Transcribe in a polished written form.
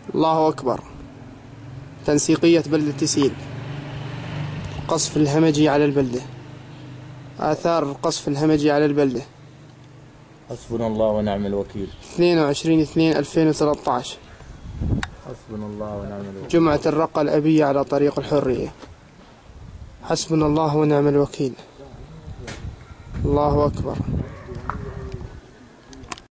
الله أكبر. تنسيقية بلدة تسيل. قصف الهمجي على البلدة. آثار القصف الهمجي على البلدة. حسبنا الله ونعم الوكيل. 22/2/2013. حسبنا الله ونعم الوكيل. جمعة الرقة الأبية على طريق الحرية. حسبنا الله ونعم الوكيل. الله أكبر.